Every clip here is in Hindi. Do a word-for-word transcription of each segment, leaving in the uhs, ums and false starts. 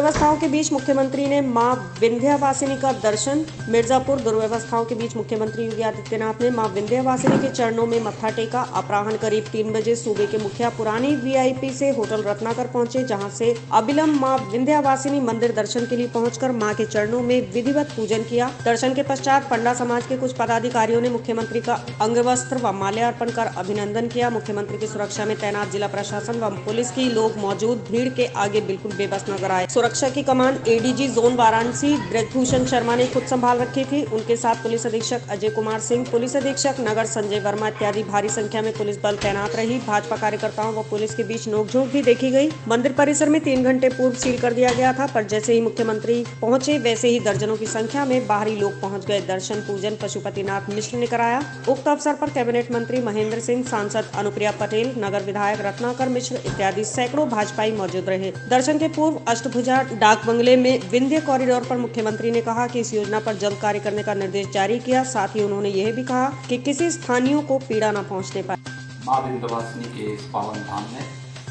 दुर्व्यवस्थाओं के बीच मुख्यमंत्री ने मां विंध्यवासिनी का दर्शन। मिर्जापुर। दुर्व्यवस्थाओं के बीच मुख्यमंत्री योगी आदित्यनाथ ने मां विंध्यवासिनी के चरणों में मत्था टेका। अपराह्न करीब तीन बजे सूबे के मुखिया पुरानी वीआईपी से होटल रत्नाकर पहुंचे, जहां से अबिलम मां विंध्यवासिनी मंदिर दर्शन के लिए पहुंचकर मां के चरणों में विधिवत पूजन किया। दर्शन के पश्चात पंडा समाज के कुछ पदाधिकारियों ने मुख्यमंत्री का अंगवस्त्र व माल्यार्पण कर अभिनंदन किया। मुख्यमंत्री की सुरक्षा में तैनात जिला प्रशासन व पुलिस की लोग मौजूद भीड़ के आगे बिल्कुल बेबस नजर आए। सुरक्षा की कमान एडीजी जोन वाराणसी ब्रजभूषण शर्मा ने खुद संभाल रखी थी। उनके साथ पुलिस अधीक्षक अजय कुमार सिंह, पुलिस अधीक्षक नगर संजय वर्मा इत्यादि भारी संख्या में पुलिस बल तैनात रही। भाजपा कार्यकर्ताओं व पुलिस के बीच नोकझोंक भी देखी गई। मंदिर परिसर में तीन घंटे पूर्व सील कर दिया गया था, पर जैसे ही मुख्यमंत्री पहुंचे वैसे ही दर्जनों की संख्या में बाहरी लोग पहुंच गए। दर्शन पूजन पशुपतिनाथ मिश्र ने कराया। उक्त अवसर पर कैबिनेट मंत्री महेंद्र सिंह, सांसद अनुप्रिया पटेल, नगर विधायक रत्नाकर मिश्र इत्यादि सैकड़ों भाजपाई मौजूद रहे। दर्शन के पूर्व अष्टभुजा डाक बंगले में विंध्य कॉरिडोर पर मुख्यमंत्री ने कहा कि इस योजना पर जल्द कार्य करने का निर्देश जारी किया। साथ ही उन्होंने यह भी कहा कि किसी स्थानीयों को पीड़ा न पहुंचने पाए। मां विंध्यवासिनी के इस पावन धाम में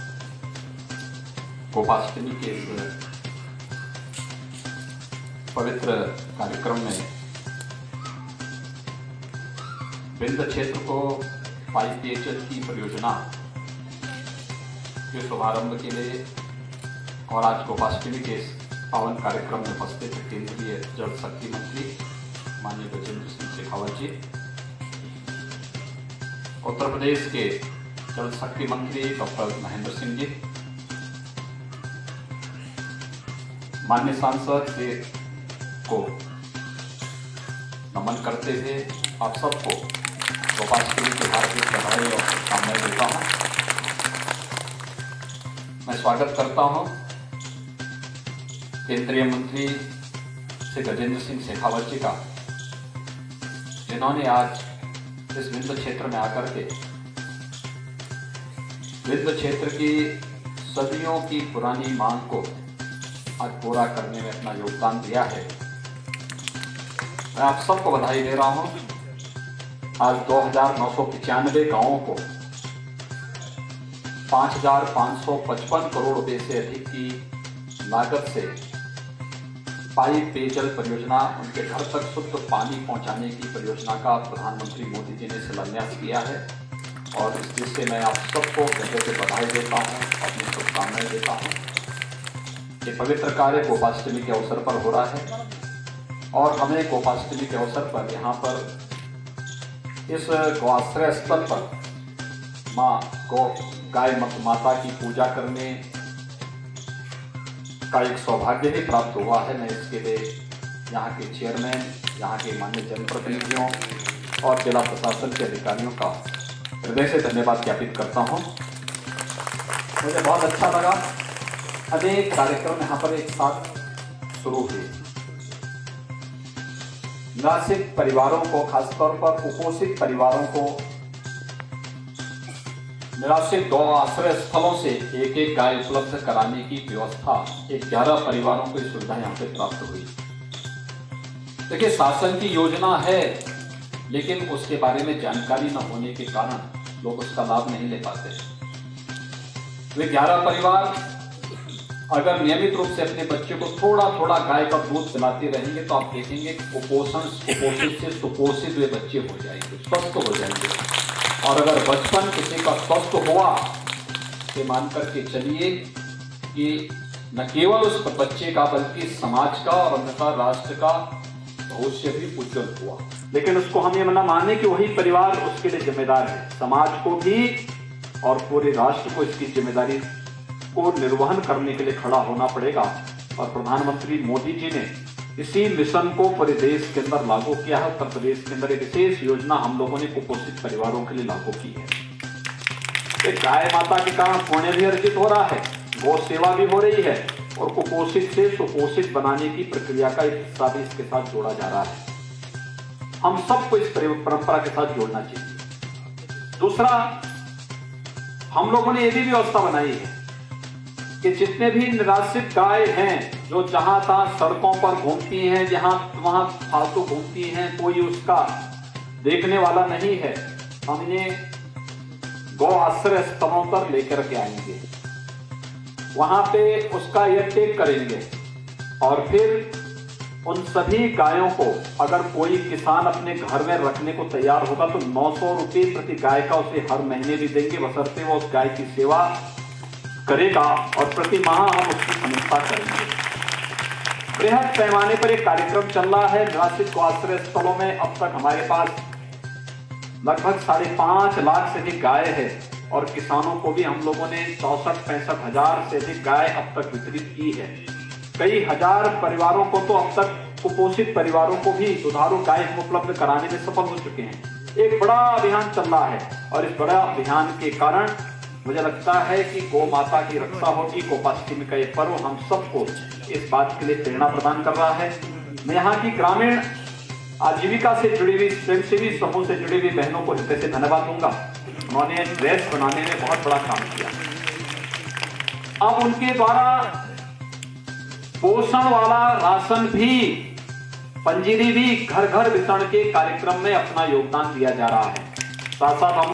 गोपाष्टमी के इस पवित्र कार्यक्रम में विंध्य क्षेत्र को पाइप पेयजल की परियोजना के शुभारंभ के लिए और आज गोपाष्टमी के इस पावन कार्यक्रम में उपस्थित केंद्रीय जल शक्ति मंत्री माननीय गजेंद्र सिंह शेखावत जी, उत्तर प्रदेश के जल शक्ति मंत्री डॉक्टर महेंद्र सिंह जी, माननीय सांसद जी को नमन करते हुए आप सबको गोपाष्टमी की हार्दिक बधाई और शुभकामनाएं देता हूं। मैं स्वागत करता हूं केंद्रीय मंत्री श्री गजेंद्र सिंह शेखावत जी का, जिन्होंने आज इस विंध्य क्षेत्र में आकर के विंध्य क्षेत्र की सदियों की पुरानी मांग को आज पूरा करने में अपना योगदान दिया है। मैं आप सबको बधाई दे रहा हूं। आज दो हजार नौ सौ पचानवे गाँवों को पांच हजार पांच सौ पचपन करोड़ रुपए से अधिक की लागत से पाइप पेयजल परियोजना, उनके घर तक शुद्ध पानी पहुंचाने की परियोजना का प्रधानमंत्री मोदी जी ने शिलान्यास किया है और इस चीज से मैं आप सबको हृदय से बधाई देता हूं, अपनी शुभकामनाएं देता हूं। ये पवित्र कार्य गोपाष्टमी के अवसर पर हो रहा है और हमें गोपाष्टमी के अवसर पर यहाँ पर इस गौआश्रय स्थल पर माँ गौ गाय माता की पूजा करने का एक सौभाग्य भी प्राप्त हुआ है। मैं इसके लिए यहाँ के चेयरमैन, यहाँ के माननीय जनप्रतिनिधियों और जिला प्रशासन के अधिकारियों का हृदय से धन्यवाद ज्ञापित करता हूँ। मुझे बहुत अच्छा लगा। अनेक कार्यक्रम यहाँ पर एक साथ शुरू हुए। निराश्रित परिवारों को, खासतौर पर कुपोषित परिवारों को निराश्रित गौ आश्रय स्थलों से एक एक गाय उपलब्ध कराने की व्यवस्था, एक ग्यारह परिवारों को सुविधा यहाँ पे प्राप्त हुई। देखिए, शासन की योजना है लेकिन उसके बारे में जानकारी न होने के कारण लोग उसका लाभ नहीं ले पाते। वे ग्यारह परिवार अगर नियमित रूप से अपने बच्चे को थोड़ा थोड़ा गाय का दूध पिलाते रहेंगे तो आप देखेंगे कुपोषण कुपोषित से सुपोषित वे बच्चे हो जाएंगे, स्वस्थ हो जाएंगे। और अगर बचपन किसी का स्वस्थ हुआ तो मान करके चलिए कि न केवल उस बच्चे का बल्कि समाज का और अन्यथा राष्ट्र का भविष्य भी उज्जवल हुआ। लेकिन उसको हम ये ना माने कि वही परिवार उसके लिए जिम्मेदार है। समाज को भी और पूरे राष्ट्र को इसकी जिम्मेदारी को निर्वहन करने के लिए खड़ा होना पड़ेगा। और प्रधानमंत्री मोदी जी ने इसी मिशन को पूरे देश के अंदर लागू किया है। उत्तर प्रदेश के अंदर एक विशेष योजना हम लोगों ने कुपोषित परिवारों के लिए लागू की है। एक गाय माता के कारण पुण्य भी अर्जित हो रहा है, गौ सेवा भी हो रही है और कुपोषित से सुपोषित बनाने की प्रक्रिया का एक हिस्सा भी इसके साथ जोड़ा जा रहा है। हम सबको इस परंपरा के साथ जोड़ना चाहिए। दूसरा, हम लोगों ने यह भी व्यवस्था बनाई है कि जितने भी निराश्रित गाय हैं जो जहां तहां सड़कों पर घूमती हैं, जहां वहां फालतू घूमती हैं, कोई उसका देखने वाला नहीं है, हम इन्हें गौ आश्रय स्थलों पर लेकर के आएंगे, वहां पे उसका यह टेक करेंगे और फिर उन सभी गायों को अगर कोई किसान अपने घर में रखने को तैयार होगा तो नौ सौ रुपये प्रति गाय का उसे हर महीने भी देंगे, बशर्ते वो उस गाय की सेवा करेगा और प्रति माह हम उसकी समीक्षा करेंगे। बृहद पैमाने पर एक कार्यक्रम चल रहा है। निवासित आश्रय स्थलों में अब तक हमारे पास लगभग साढ़े पांच लाख से अधिक गाय है और किसानों को भी हम लोगों ने चौसठ पैंसठ हजार से अधिक गाय अब तक वितरित की है। कई हजार परिवारों को तो अब तक कुपोषित परिवारों को भी दुधारू गाय उपलब्ध कराने में सफल हो चुके हैं। एक बड़ा अभियान चल रहा है और इस बड़ा अभियान के कारण मुझे लगता है कि गौ माता की रक्षा होगी। गोपाष्टमी का ये पर्व हम सबको इस बात के लिए प्रेरणा प्रदान कर रहा है। मैं यहाँ की ग्रामीण आजीविका से जुड़ी हुई स्वयंसेवी समूह से जुड़ी हुई बहनों को हृदय से धन्यवाद दूंगा। उन्होंने ड्रेस बनाने में बहुत बड़ा काम किया। अब उनके द्वारा पोषण वाला राशन भी, पंजीरी भी घर घर वितरण के कार्यक्रम में अपना योगदान दिया जा रहा है। साथ साथ हम